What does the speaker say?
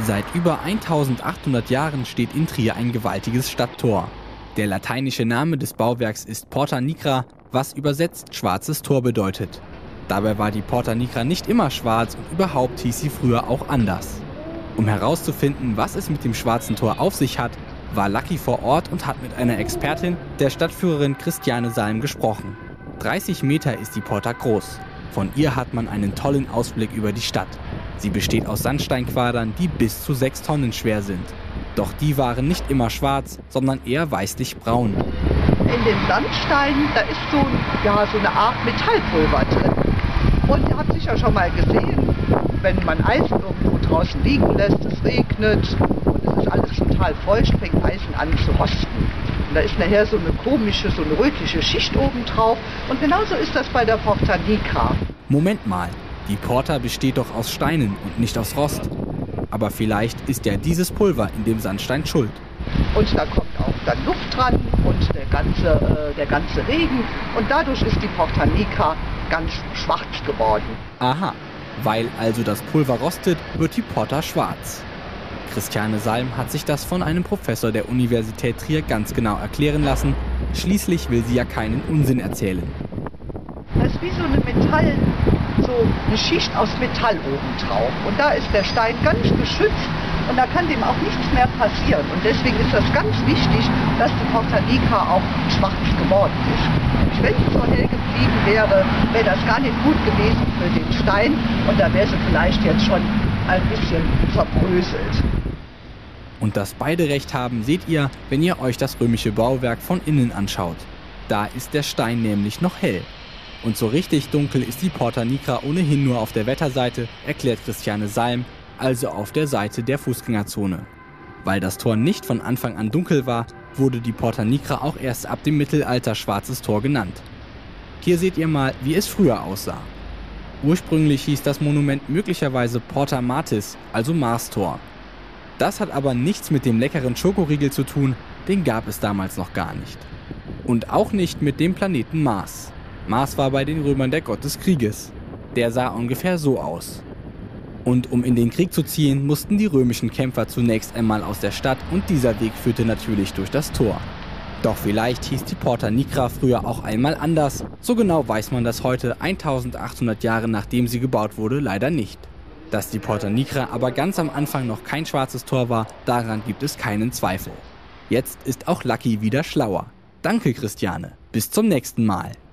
Seit über 1800 Jahren steht in Trier ein gewaltiges Stadttor. Der lateinische Name des Bauwerks ist Porta Nigra, was übersetzt schwarzes Tor bedeutet. Dabei war die Porta Nigra nicht immer schwarz und überhaupt hieß sie früher auch anders. Um herauszufinden, was es mit dem schwarzen Tor auf sich hat, war Lucky vor Ort und hat mit einer Expertin, der Stadtführerin Christiane Salm, gesprochen. 30 Meter ist die Porta groß. Von ihr hat man einen tollen Ausblick über die Stadt. Sie besteht aus Sandsteinquadern, die bis zu 6 Tonnen schwer sind. Doch die waren nicht immer schwarz, sondern eher weißlich-braun. In den Sandsteinen, da ist so eine Art Metallpulver drin. Und ihr habt sicher schon mal gesehen, wenn man Eis irgendwo draußen liegen lässt, es regnet und es ist alles total feucht, fängt Eisen an zu rosten. Und da ist nachher so eine komische, so eine rötliche Schicht oben drauf. Und genauso ist das bei der Porta Nigra. Moment mal, die Porta besteht doch aus Steinen und nicht aus Rost. Aber vielleicht ist ja dieses Pulver in dem Sandstein schuld. Und da kommt auch dann Luft dran und der ganze Regen. Und dadurch ist die Porta Nigra ganz schwarz geworden. Aha, weil also das Pulver rostet, wird die Porta schwarz. Christiane Salm hat sich das von einem Professor der Universität Trier ganz genau erklären lassen. Schließlich will sie ja keinen Unsinn erzählen. Das ist wie so eine Schicht aus Metall oben drauf. Und da ist der Stein ganz geschützt und da kann dem auch nichts mehr passieren. Und deswegen ist das ganz wichtig, dass die Porta Nigra auch schwarz geworden ist. Wenn sie so hell geblieben wäre, wäre das gar nicht gut gewesen für den Stein und da wäre sie vielleicht jetzt schon ein bisschen zerbröselt. Und dass beide recht haben, seht ihr, wenn ihr euch das römische Bauwerk von innen anschaut. Da ist der Stein nämlich noch hell. Und so richtig dunkel ist die Porta Nigra ohnehin nur auf der Wetterseite, erklärt Christiane Salm, also auf der Seite der Fußgängerzone. Weil das Tor nicht von Anfang an dunkel war, wurde die Porta Nigra auch erst ab dem Mittelalter Schwarzes Tor genannt. Hier seht ihr mal, wie es früher aussah. Ursprünglich hieß das Monument möglicherweise Porta Martis, also Marstor. Das hat aber nichts mit dem leckeren Schokoriegel zu tun, den gab es damals noch gar nicht. Und auch nicht mit dem Planeten Mars. Mars war bei den Römern der Gott des Krieges. Der sah ungefähr so aus. Und um in den Krieg zu ziehen, mussten die römischen Kämpfer zunächst einmal aus der Stadt und dieser Weg führte natürlich durch das Tor. Doch vielleicht hieß die Porta Nigra früher auch einmal anders. So genau weiß man das heute, 1800 Jahre nachdem sie gebaut wurde, leider nicht. Dass die Porta Nigra aber ganz am Anfang noch kein schwarzes Tor war, daran gibt es keinen Zweifel. Jetzt ist auch Lucky wieder schlauer. Danke, Christiane. Bis zum nächsten Mal.